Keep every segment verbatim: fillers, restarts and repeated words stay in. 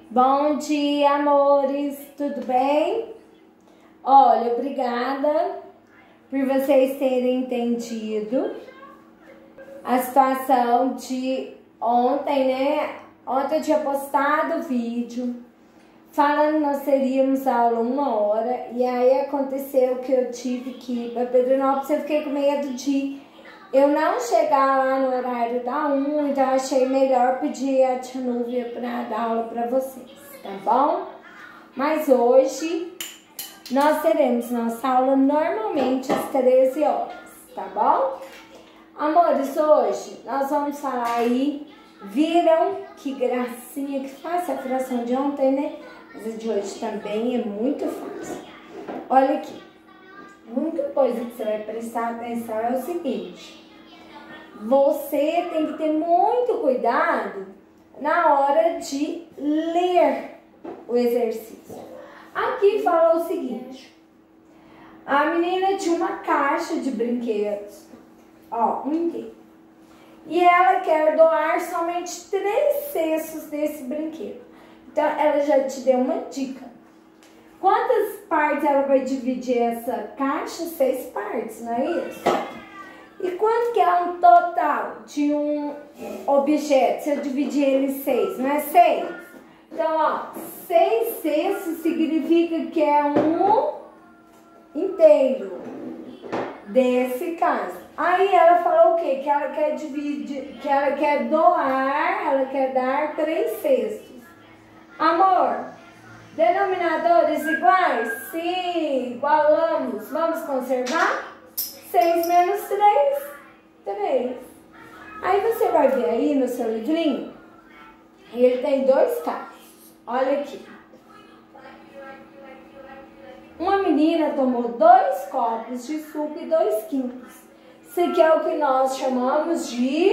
Bom dia, amores, tudo bem? Olha, obrigada por vocês terem entendido a situação de ontem, né? Ontem eu tinha postado o vídeo falando que nós teríamos aula uma hora e aí aconteceu que eu tive que ir para Pedrinópolis. Eu fiquei com medo de eu não chegar lá no horário da uma, então eu achei melhor pedir a tia Núbia para dar aula para vocês, tá bom? Mas hoje nós teremos nossa aula normalmente às treze horas, tá bom? Amores, hoje nós vamos falar aí, viram que gracinha que fácil a fração de ontem, né? Mas a de hoje também é muito fácil. Olha aqui, a única coisa que você vai prestar atenção é o seguinte: você tem que ter muito cuidado na hora de ler o exercício. Aqui fala o seguinte: a menina tinha uma caixa de brinquedos, ó, um inteiro, e ela quer doar somente três cestos desse brinquedo. Então ela já te deu uma dica. Quantas partes ela vai dividir essa caixa? Seis partes, não é isso? E quanto que é um total de um objeto? Se eu dividir ele em seis, não é seis? Então, ó, seis cestos significa que é um inteiro desse caso. Aí ela falou o quê? Que ela quer dividir, que ela quer doar, ela quer dar três cestos. Amor, denominadores iguais? Sim, igualamos. Vamos conservar? seis menos três, três. Aí você vai ver aí no seu livrinho, e ele tem dois casos. Olha aqui. Uma menina tomou dois copos de suco e dois quintos. Isso aqui é o que nós chamamos de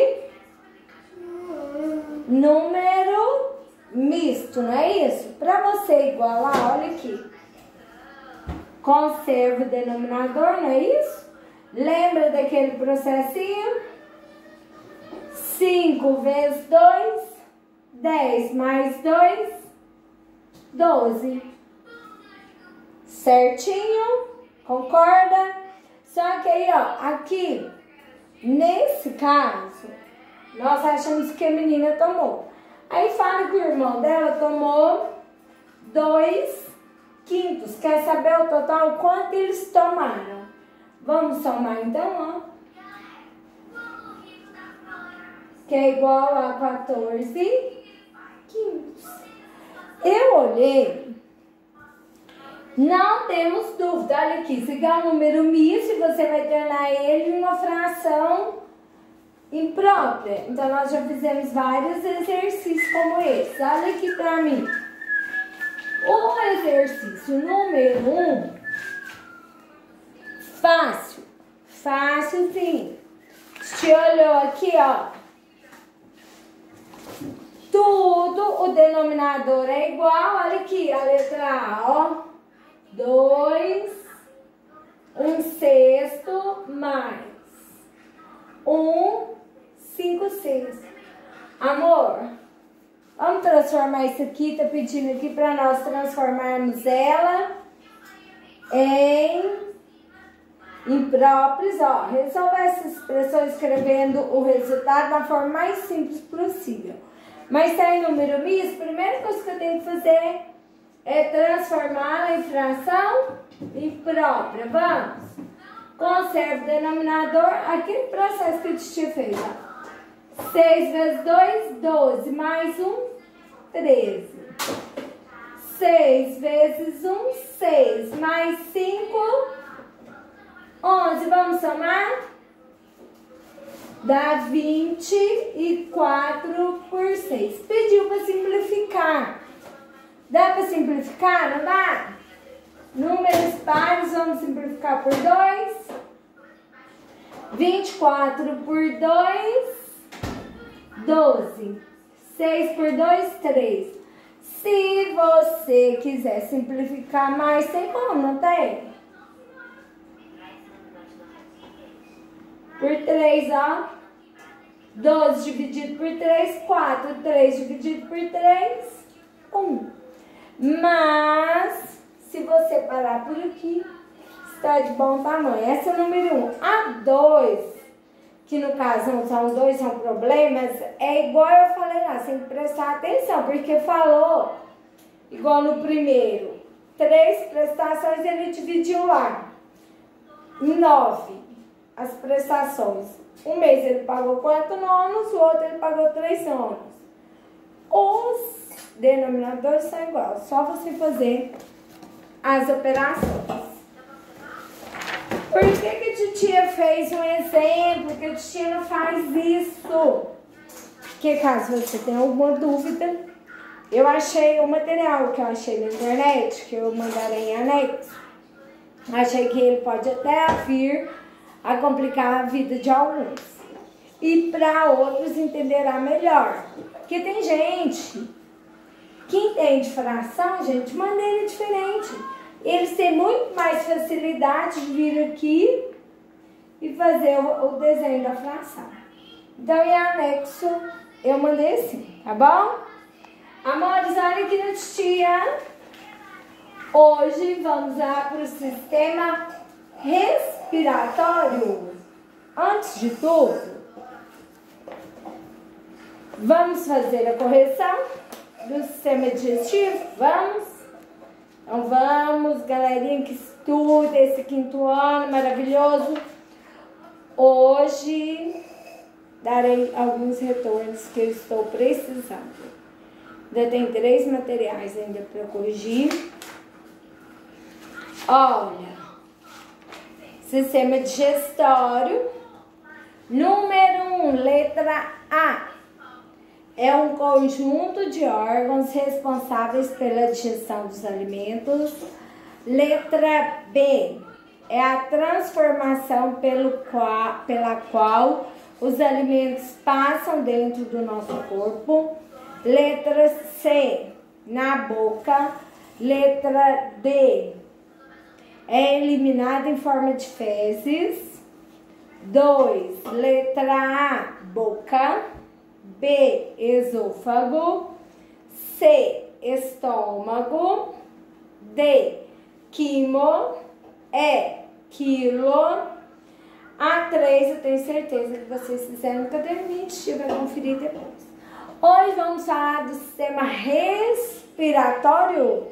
número misto, não é isso? Para você igualar, olha aqui. Conserva o denominador, não é isso? Lembra daquele processinho? cinco vezes dois, dez mais dois, doze. Certinho? Concorda? Só que aí, ó, aqui, nesse caso, nós achamos que a menina tomou. Aí fala que o irmão dela tomou dois quintos. Quer saber o total? Quanto eles tomaram? Vamos somar então, ó. Que é igual a quatorze quintos. Eu olhei. Não temos dúvida. Olha aqui, se é um número misto, você vai tornar ele uma fração imprópria. Então, nós já fizemos vários exercícios como esse. Olha aqui pra mim. O exercício número um, fácil. Fácil, sim. Te olhou aqui, ó. Tudo, o denominador é igual. Olha aqui, a letra A, ó. dois, um sexto mais um, cinco sextos. Amor, vamos transformar isso aqui, tá pedindo aqui para nós transformarmos ela em impróprios, ó. Resolve essa expressão escrevendo o resultado da forma mais simples possível. Mas tá em número misto, a primeira coisa que eu tenho que fazer é transformar a fração imprópria. Vamos. Conserva o denominador. Aquele processo que a gente fez, ó. seis vezes dois, doze. Mais um, treze. seis vezes um, seis. Mais cinco, onze. Vamos somar? Dá vinte e quatro por seis. Pediu para simplificar. Dá para simplificar? Não dá? Números pares, vamos simplificar por dois. vinte e quatro por dois, doze. seis por dois, três. Se você quiser simplificar mais, tem como, não tem? Por três, ó. doze dividido por três, quatro. três dividido por três, um. Mas, se você parar por aqui, está de bom tamanho. Essa é a número um. A dois, que no caso não são dois, são problemas, é igual eu falei lá, você tem que prestar atenção, porque falou, igual no primeiro, três prestações, ele dividiu lá em nove as prestações. Um mês ele pagou quatro nonos, o outro ele pagou três nonos. Os denominadores são iguais, só você fazer as operações. Por que que a titia fez um exemplo? Que a titia não faz isso? Porque caso você tenha alguma dúvida, eu achei o material que eu achei na internet, que eu mandarei em anexo. Achei que ele pode até vir a complicar a vida de alguns. E para outros entenderá melhor. Porque tem gente que entende fração, gente, de maneira diferente. Eles têm muito mais facilidade de vir aqui e fazer o, o desenho da fração. Então, em anexo, eu mandei assim, tá bom? Amores, olha aqui na titia. Hoje vamos lá para o sistema respiratório. Antes de tudo, vamos fazer a correção do sistema digestivo? Vamos? Então vamos, galerinha que estuda esse quinto ano maravilhoso. Hoje darei alguns retornos que eu estou precisando. Ainda tem três materiais ainda para corrigir. Olha, sistema digestório, número um, letra A. É um conjunto de órgãos responsáveis pela digestão dos alimentos. Letra B. É a transformação pelo qual, pela qual os alimentos passam dentro do nosso corpo. Letra C. Na boca. Letra D. É eliminado em forma de fezes. dois. Letra A. Boca. B, esôfago. C, estômago. D, quimo. E, quilo. A três, eu tenho certeza que vocês fizeram no caderninho, vai conferir depois. Hoje vamos falar do sistema respiratório.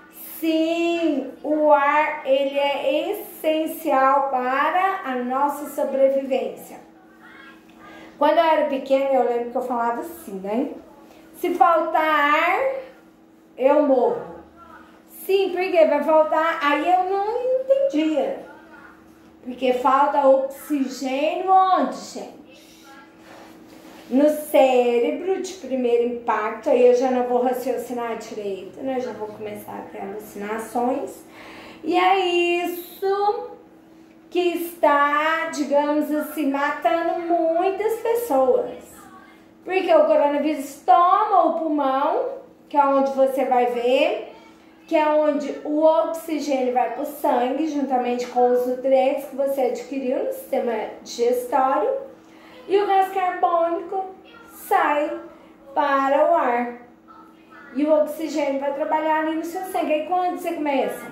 Sim, o ar, ele é essencial para a nossa sobrevivência. Quando eu era pequena, eu lembro que eu falava assim, né? Se faltar ar, eu morro. Sim, porque vai faltar... Aí eu não entendia. Porque falta oxigênio onde, gente? No cérebro, de primeiro impacto. Aí eu já não vou raciocinar direito, né? Já vou começar a ter alucinações. E é isso que está, digamos assim, matando muitas pessoas. Porque o coronavírus toma o pulmão, que é onde você vai ver, que é onde o oxigênio vai para o sangue, juntamente com os nutrientes que você adquiriu no sistema digestório, e o gás carbônico sai para o ar. E o oxigênio vai trabalhar ali no seu sangue. Aí quando você começa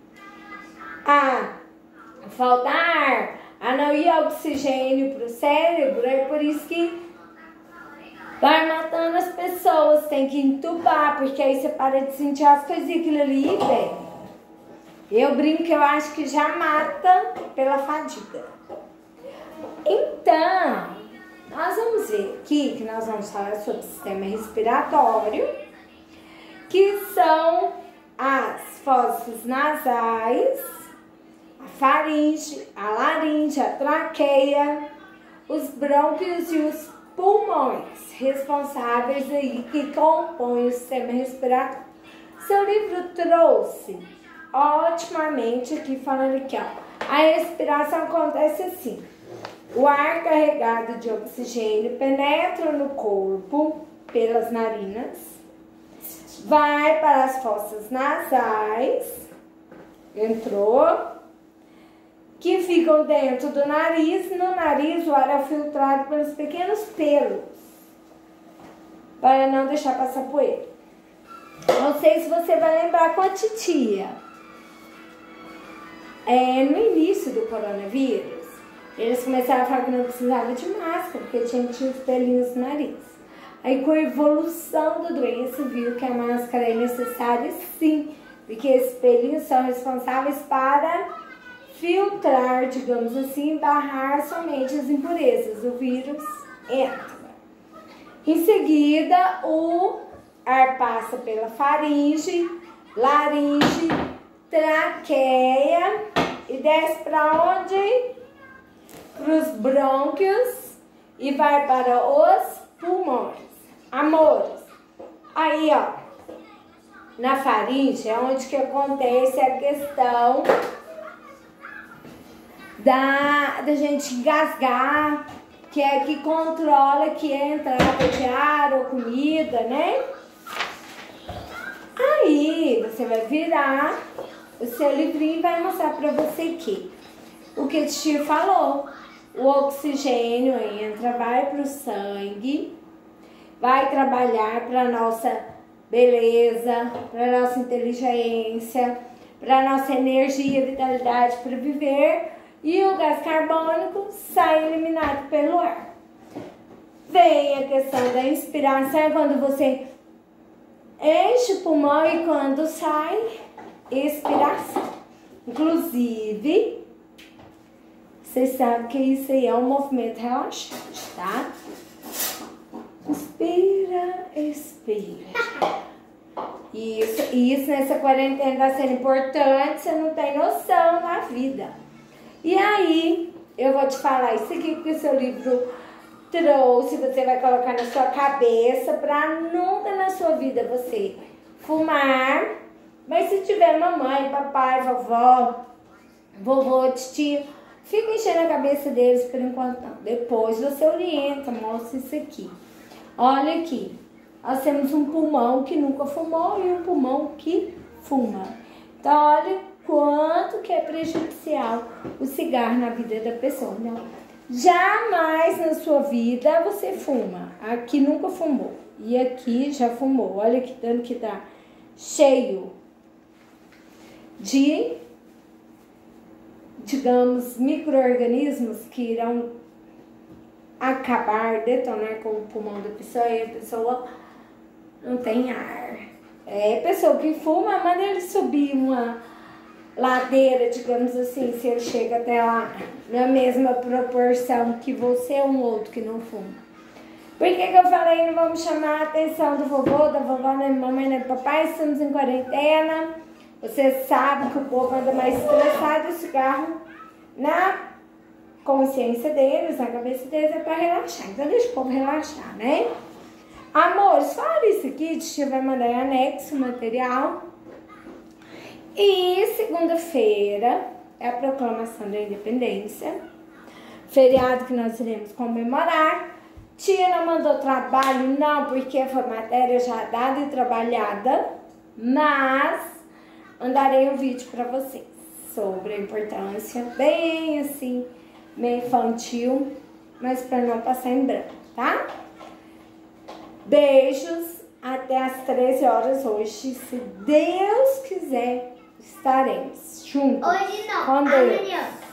a faltar ar, a não ir oxigênio para o cérebro, é por isso que vai matando as pessoas, tem que entubar, porque aí você para de sentir as coisinhas, aquilo ali, velho. Eu brinco que eu acho que já mata pela fadiga. Então, nós vamos ver aqui que nós vamos falar sobre o sistema respiratório, que são as fosas nasais, a faringe, a laringe, a traqueia, os brônquios e os pulmões, responsáveis aí que compõem o sistema respiratório. Seu livro trouxe otimamente aqui, falando aqui, ó. A respiração acontece assim. O ar carregado de oxigênio penetra no corpo pelas narinas, vai para as fossas nasais, entrou, que ficam dentro do nariz. No nariz, o ar é filtrado pelos pequenos pelos, para não deixar passar poeira. Não sei se você vai lembrar com a titia. É, no início do coronavírus, eles começaram a falar que não precisava de máscara, porque tinha, tinha os pelinhos no nariz. Aí, com a evolução da doença, viu que a máscara é necessária sim, porque esses pelinhos são responsáveis para filtrar, digamos assim, barrar somente as impurezas. O vírus entra. Em seguida, o ar passa pela faringe, laringe, traqueia e desce para onde? Para os brônquios e vai para os pulmões. Amores, aí ó, na faringe é onde que acontece a questão da, da gente engasgar, que é que controla que é a entrada de ar ou comida, né? Aí você vai virar o seu livrinho e vai mostrar pra você que o que o tio falou, o oxigênio entra, vai pro sangue, vai trabalhar pra nossa beleza, pra nossa inteligência, pra nossa energia, vitalidade para viver, e o gás carbônico sai eliminado pelo ar. Vem a questão da inspiração, quando você enche o pulmão e quando sai, expiração. Inclusive, vocês sabem que isso aí é um movimento relaxante, tá? Inspira, expira. Isso, isso nessa quarentena vai ser importante, você não tem noção da vida. E aí, eu vou te falar isso aqui que o seu livro trouxe, você vai colocar na sua cabeça pra nunca na sua vida você fumar. Mas se tiver mamãe, papai, vovó, vovô, tio, fica enchendo a cabeça deles por enquanto não. Depois você orienta, mostra isso aqui. Olha aqui, nós temos um pulmão que nunca fumou e um pulmão que fuma. Então olha quanto que é prejudicial o cigarro na vida da pessoa. Não, jamais na sua vida você fuma. Aqui nunca fumou e aqui já fumou. Olha que tanto que tá cheio de, digamos, micro-organismos que irão acabar, detonar com o pulmão da pessoa e a pessoa não tem ar. É, a pessoa que fuma, manda ele subir uma ladeira, digamos assim, se ele chega até lá na mesma proporção que você ou um outro que não fuma. Por que que eu falei não vamos chamar a atenção do vovô, da vovó, da mamãe, da papai? Estamos em quarentena. Você sabe que o povo anda mais estressado, o cigarro na consciência deles, na cabeça deles, é para relaxar. Então deixa o povo relaxar, né? Amores, fala isso aqui, a tia vai mandar em anexo o material. E segunda-feira é a proclamação da independência, feriado que nós iremos comemorar. Tia não mandou trabalho, não, porque foi matéria já dada e trabalhada, mas mandarei um vídeo para vocês sobre a importância, bem assim, meio infantil, mas para não passar em branco, tá? Beijos, até às treze horas hoje, se Deus quiser, estaremos juntos. Hoje não, com Deus. amanhã.